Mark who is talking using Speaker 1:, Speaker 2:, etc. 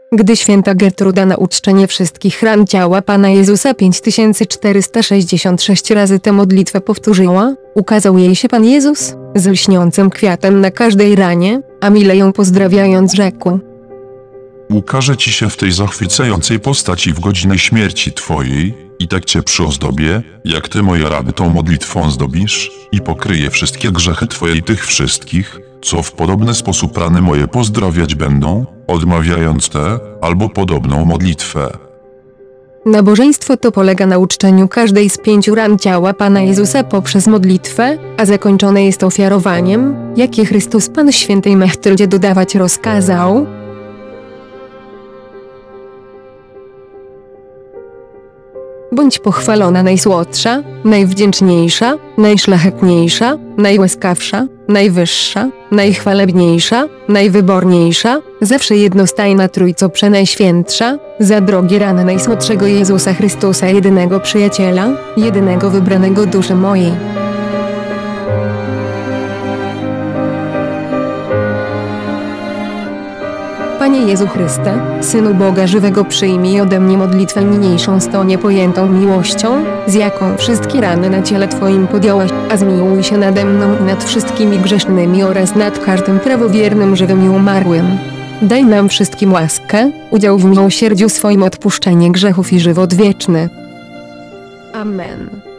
Speaker 1: Gdy święta Gertruda na uczczenie wszystkich ran ciała Pana Jezusa 5466 razy tę modlitwę powtórzyła, ukazał jej się Pan Jezus, z lśniącym kwiatem na każdej ranie, a mile ją pozdrawiając rzekł:
Speaker 2: Ukaże ci się w tej zachwycającej postaci w godzinę śmierci twojej, i tak cię przyozdobię, jak ty moje rany tą modlitwą zdobisz, i pokryję wszystkie grzechy twoje i tych wszystkich, co w podobny sposób rany moje pozdrawiać będą, odmawiając tę, albo podobną modlitwę.
Speaker 1: Nabożeństwo to polega na uczczeniu każdej z 5 ran ciała Pana Jezusa poprzez modlitwę, a zakończone jest ofiarowaniem, jakie Chrystus Pan świętej Mechtyldzie dodawać rozkazał. Bądź pochwalona najsłodsza, najwdzięczniejsza, najszlachetniejsza, najłaskawsza, najwyższa, najchwalebniejsza, najwyborniejsza, zawsze jednostajna Trójco Przenajświętsza, za drogie rany Najsłodszego Jezusa Chrystusa, jedynego przyjaciela, jedynego wybranego duszy mojej. Panie Jezu Chryste, Synu Boga żywego, przyjmij ode mnie modlitwę niniejszą z tą niepojętą miłością, z jaką wszystkie rany na ciele Twoim podjąłeś, a zmiłuj się nade mną i nad wszystkimi grzesznymi oraz nad każdym prawowiernym, żywym i umarłym. Daj nam wszystkim łaskę, udział w miłosierdziu swoim, odpuszczenie grzechów i żywot wieczny. Amen.